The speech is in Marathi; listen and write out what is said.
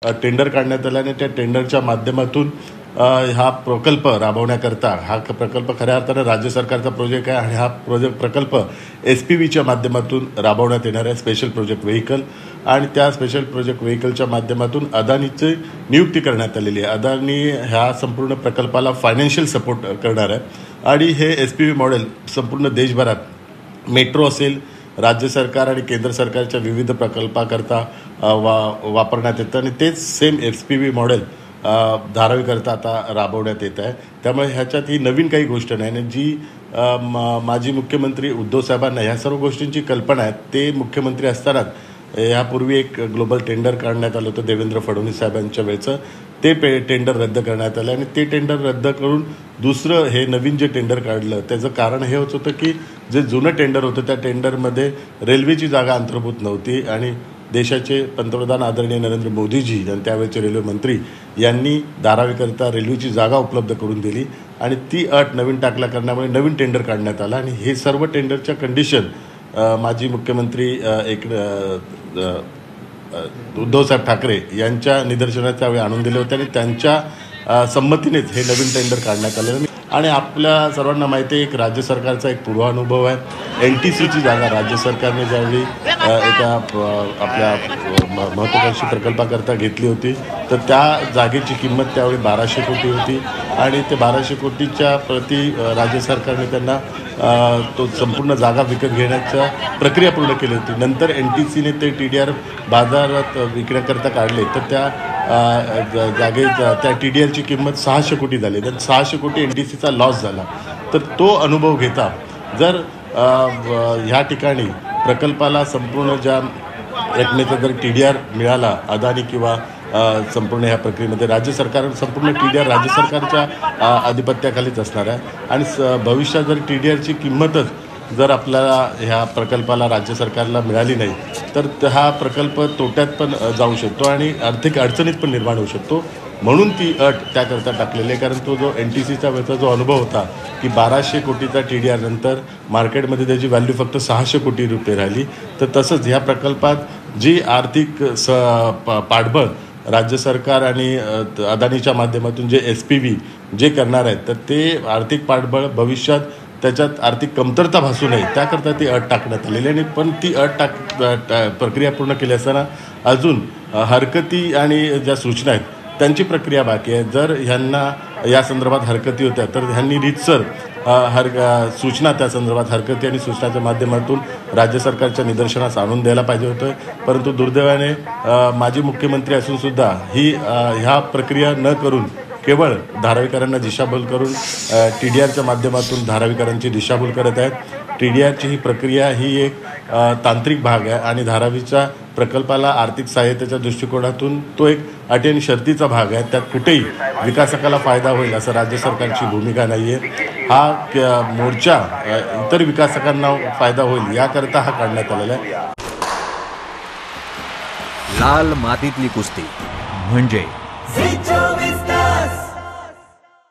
टेंडर काढण्यात आलं आणि त्या टेंडरच्या माध्यमातून हा प्रकल्प राबवण्याकरता हा प्रकल्प खऱ्या अर्थानं राज्य सरकारचा प्रोजेक्ट आहे आणि हा प्रकल्प SPVच्या माध्यमातून राबवण्यात येणार आहे, स्पेशल प्रोजेक्ट व्हेकल. आणि त्या स्पेशल प्रोजेक्ट व्हेकलच्या माध्यमातून अदानीची नियुक्ती करण्यात आलेली आहे. अदानी ह्या संपूर्ण प्रकल्पाला फायनान्शियल सपोर्ट करणार आहे आणि हे SPV मॉडेल संपूर्ण देशभरात मेट्रो असेल, राज्य सरकार आणि केंद्र सरकारच्या विविध प्रकल्पाकरता वापरण्यात येतं आणि तेच सेम SPV मॉडेल धारावीकरता आता राबवण्यात येत आहे. त्यामुळे ह्याच्यात ही नवीन काही गोष्ट नाही आणि जी माजी मुख्यमंत्री उद्धव साहेबांना ह्या सर्व गोष्टींची कल्पना आहे. ते मुख्यमंत्री असतानाच यापूर्वी एक ग्लोबल टेंडर काढण्यात आलं होतं देवेंद्र फडणवीस साहेबांच्या वेळचं. ते टेंडर रद्द करण्यात आलं आणि ते टेंडर रद्द करून दुसरं हे नवीन जे टेंडर काढलं त्याचं कारण हे होतं की जे जुनं टेंडर होतं त्या टेंडरमध्ये रेल्वेची जागा अंतर्भूत नव्हती आणि देशाचे पंतप्रधान आदरणीय नरेंद्र मोदीजी आणि त्यावेळेचे रेल्वे मंत्री यांनी धारावीकरता रेल्वेची जागा उपलब्ध करून दिली आणि ती अट नवीन टाकल्या कारणामुळे नवीन टेंडर काढण्यात आलं आणि हे सर्व टेंडरच्या कंडिशन माजी मुख्यमंत्री उद्धवसाहेब ठाकरे यांच्या निदर्शनात त्यावेळी आणून दिले होते आणि त्यांच्या संमतीनेच हे नवीन टेंडर काढण्यात आले. आणि आपल्या सर्वांना माहिती आहे एक राज्य सरकारचा एक पूर्वानुभव आहे. NTCची जागा राज्य सरकारने ज्यावेळी एका आपल्या महत्त्वाकांक्षी प्रकल्पाकरता घेतली होती तर त्या जागेची किंमत त्यावेळी 1200 कोटी होती आणि ते 1200 कोटीच्या प्रति राज्य सरकारने त्यांना तो संपूर्ण जागा विकत घेण्याच्या प्रक्रिया पूर्ण केली होती. नंतर NTCने ते TDR बाजारात विकण्याकरता काढले तर त्या त्या TDRची किंमत 600 कोटी झाली. तर 600 कोटी NTCचा लॉस झाला. तर तो अनुभव घेता जर ह्या ठिकाणी प्रकल्पाला संपूर्ण ज्या रकमेचा जर TDR मिळाला अदानी किंवा संपूर्ण ह्या प्रक्रियेमध्ये राज्य सरकार संपूर्ण TDR राज्य सरकारच्या आधिपत्याखालीच असणार आहे आणि भविष्यात जर TDRची किंमतच जर आपल्याला ह्या प्रकल्पाला राज्य सरकारला मिळाली नाही तर हा प्रकल्प तोट्यात पण जाऊ शकतो आणि आर्थिक अडचणीत पण निर्माण होऊ शकतो. म्हणून ती अट त्याकरता टाकलेली आहे कारण तो जो NTCचा वेळचा जो अनुभव होता की 1200 कोटीचा TDR नंतर मार्केटमध्ये त्याची व्हॅल्यू फक्त 600 कोटी रुपये राहिली. तर तसंच ह्या प्रकल्पात जी आर्थिक पाठबळ राज्य सरकार आणि अदानीच्या माध्यमातून जे SPV जे करणार आहेत तर ते आर्थिक पाठबळ भविष्यात त्याच्यात आर्थिक कमतरता भासू नये त्याकरता ती अट टाकण्यात आलेली आणि पण ती अट प्रक्रिया पूर्ण केली असताना अजून हरकती आणि ज्या सूचना आहेत त्यांची प्रक्रिया बाकी आहे. जर ह्यांना या संदर्भात हरकती होत्या तर ह्यांनी रीतसर सूचना त्या संदर्भात हरकती आणि सूचनाच्या माध्यमातून राज्य सरकारच्या निदर्शनास आणून द्यायला पाहिजे होतं. परंतु दुर्दैवाने माजी मुख्यमंत्री असूनसुद्धा ही ह्या प्रक्रिया न करून केवळ धारावीकरांना दिशाभूल करून TDRच्या माध्यमातून धारावीकरांची दिशाभूल करत आहेत. TDRची ही प्रक्रिया ही एक तांत्रिक भाग आहे आणि धारावीच्या प्रकल्पाला आर्थिक सहाय्यतेच्या दृष्टिकोनातून तो एक अटी आणि शर्तीचा भाग आहे. त्यात कुठेही विकासकाला फायदा होईल असं राज्य सरकारची भूमिका नाही आहे. हा मोर्चा इतर विकासकांना फायदा होईल याकरता हा काढण्यात आलेला आहे. लाल मातीतली कुस्ती म्हणजे